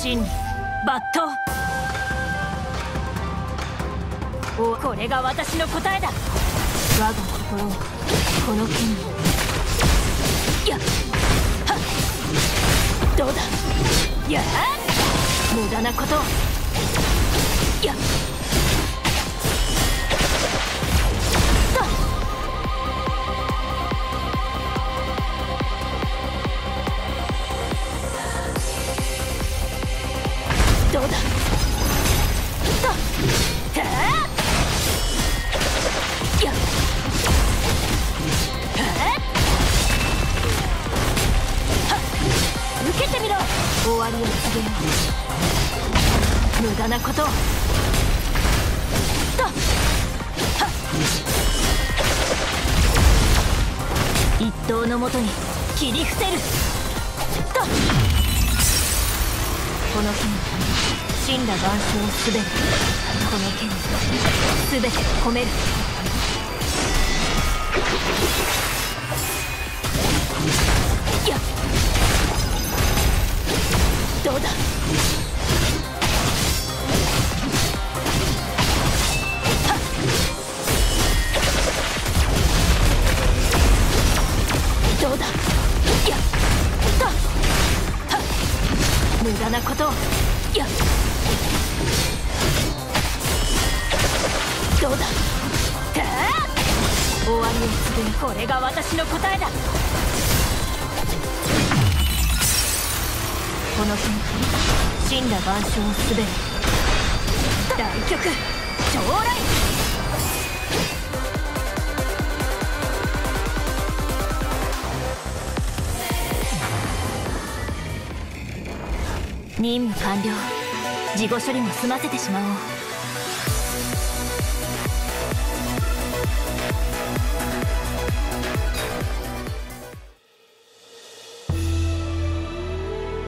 真に抜刀。お、これが私の答えだ。我が心をこの剣に。やっはっ、どうだ。やっ、無駄なことを。やっどうだ。とたあやっはっ、受けてみろ。終わりを告げよう。無駄なことを。とはっ、一刀のもとに切り伏せる。とこの剣に森羅万象をすべる。この剣にすべて込める。やっ、どうだ。はっ、どうだ。やっとはっ、無駄なことを。やっ、どうだ。たあ終わりを告げる。これが私の答えだ。この剣森羅万象をすべる。大曲将来。任務完了。事後処理も済ませてしまおう。